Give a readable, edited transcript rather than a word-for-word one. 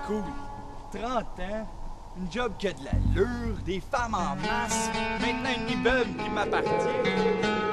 cool. 30 ans, une job qui a de l'allure, des femmes en masse, maintenant un immeuble qui m'appartient.